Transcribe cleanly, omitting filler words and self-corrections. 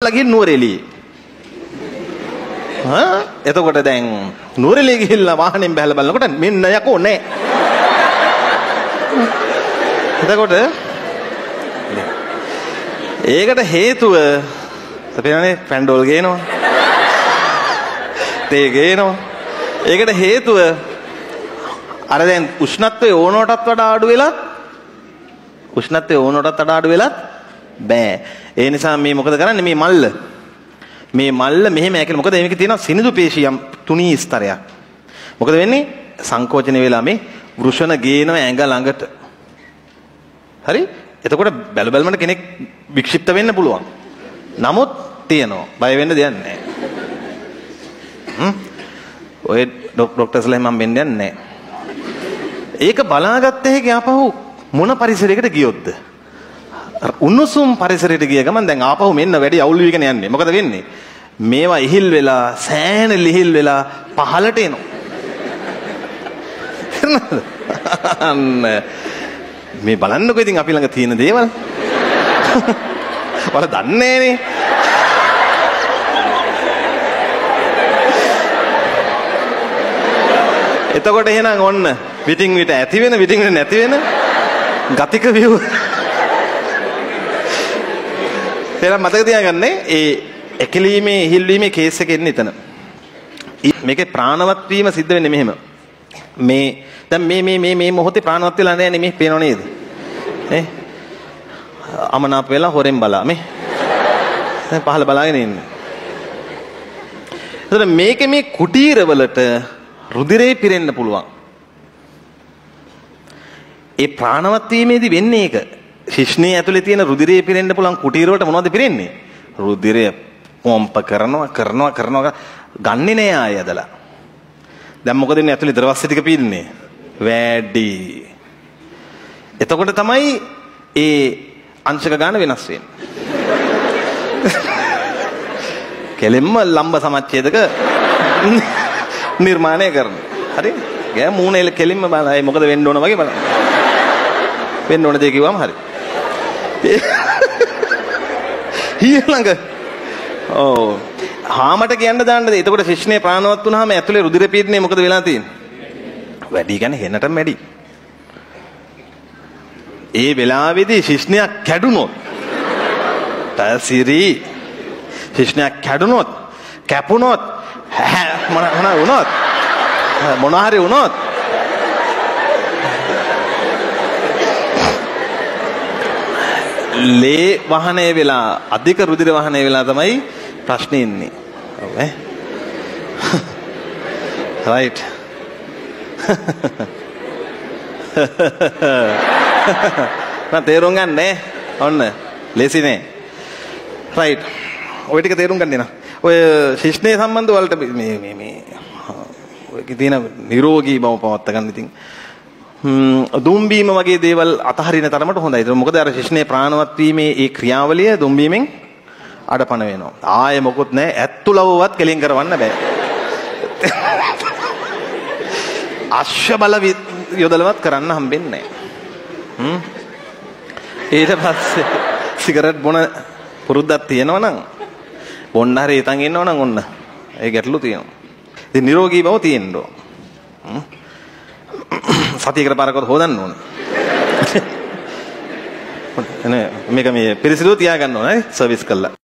ගිහින් නුවරඑළියේ. එතකොට දැන් නුවරඑළිය ගිහිල්ලා වාහනෙන් බහලා බලනකොට මෙන්න යකෝ නෑ. එතකොට ඒකට හේතුව අපේනේ පැන්ඩෝල් ගේනවා. තේ ගේනවා. ඒකට හේතුව අර දැන් උෂ්ණත්වය ඕනකටත් වඩා අඩු වෙලත් බෑ. ඒ නිසා මේ මොකද කරන්නේ මේ මල්ල මෙහෙම ඇකල මොකද මේකේ තියෙනවා සිනිඳු පේශියම් තුනී ස්තරයක්. මොකද වෙන්නේ සංකෝචන වෙලා මේ වෘෂණ ගේනවා ඇඟ ළඟට. හරි? එතකොට බැල බැලමට කෙනෙක් වික්ෂිප්ත වෙන්න පුළුවන්. නමුත් තියෙනවා. බය වෙන්න දෙයක් නැහැ. ඔය ડોක්ටර්ස්ලා මම වෙන්නේ නැහැ. ඒක බලාගත්ත හැකි ආපහු මොන පරිසරයකට ගියොත්ද? උණුසුම් පරිසරයට ගිය ගමන් දැන් ආපහු මෙන්න වැඩි අවුල් වීගෙන යන්නේ. මොකද වෙන්නේ? මේවා ඉහිල් වෙලා සෑහෙන ලිහිල් වෙලා පහළට එනවා. මේ බලන්නකො ඉතින් අපි ළඟ තියෙන දේවල්. වල දන්නේ නේ. එතකොට එහෙනම් ඔන්න විටින් විට ඇති වෙන විටින් විට නැති වෙන ගතික view. එහෙනම් මතක තියාගන්න ඒ එකලීමේ ඉහිල්වීමේ කේස් එක එන්නේ එතන. මේකේ ප්‍රාණවත් වීම සිද්ධ වෙන්නේ මෙහෙම. මේ දැන් මේ මොහොතේ ප්‍රාණවත් වෙලා නැහැ නේ මේ පේනව නේද? අමනාප වෙලා හොරෙන් බලා මේ. දැන් පහළ බලාගෙන ඉන්නේ. එතකොට මේකේ මේ කුටීරවලට රුධිරේ පිරෙන්න පුළුවන්. ඒ ප්‍රාණවත් වීමේදී වෙන්නේ ඒක. ශිෂ්ණයේ ඇතුලේ තියෙන රුධිරේ පිරෙන්න පුළුවන් කුටීර වලට මොනවද පිරෙන්නේ? රුධිරය පොම්ප කරනවා ගන්නේ නෑ ආය ඇදලා. දැන් මොකද ඉන්නේ ඇතුලේ ද්‍රවස්ස ටික පින්නේ? වැඩි. එතකොට තමයි ඒ අංශක ගාන වෙනස් වෙන්නේ. කෙලෙම්ම ලම්බ සමච්ඡේදක නිර්මාණය කරන. හරි? ගෑ මූණේ කෙලින්ම බලයි මොකද වෙන්න ඕන වගේ බලන්න. වෙන්න ඕන දේ කිව්වම හරි. ඊළඟ හාමට කියන්න දාන්නද? එතකොට ශිෂ්ණේ ප්‍රාණවත් වුණාම ඇතුලේ රුධිර පීඩනය මොකද වෙලා තියෙන්නේ? වැඩි කියන්නේ හෙනටම වැඩි. ඒ වෙලාවේදී ශිෂ්ණයක් කැඩුනොත් තසිරි ශිෂ්ණයක් කැඩුනොත් කැපුනොත් මොන හරි වුණොත් ලේ වහනය වෙලා අධික රුධිර වහනය වෙලා තමයි ප්‍රශ්නේ ඉන්නේ. ඔව් ඈ. right. මම තේරුම් ගන්න නේ. ඔන්න ලේසි නේ. right. ඔය ටික තේරුම් ගන්න නේ. ඔය ශිෂ්ණයේ සම්බන්ධ වලට මේ ඔයකේ තියෙන නිරෝගී බව පවත්ත ගන්න ඉතින් දුම්බීම වගේ දේවල් අතහරින තරමට හොඳයි. ඒක මොකද අර ශිෂ්ණයේ ප්‍රාණවත් වීමේ ඒ ක්‍රියාවලිය දුම්බීමෙන් අඩපණ වෙනවා. ආයේ මොකුත් නැහැ. ඇත්තුලවවත් කෙලින් කරවන්න බෑ. අශ්ව බල යොදලවත් කරන්න හම්බෙන්නේ නැහැ. ඊට පස්සේ සිගරට් බොන පුරුද්දක් තියෙනවා නම් බොන්න හරි ඉතින් ඉන්නව නම් ඔන්න ඒ ගැටලු තියෙනවා. ඉතින් නිරෝගී බව තියෙන්න ඕන. සතියකට පාරකට හොදන්න ඕන. මේක මේ පිරිසිදු තියාගන්න ඕන නේ සර්විස් කළා.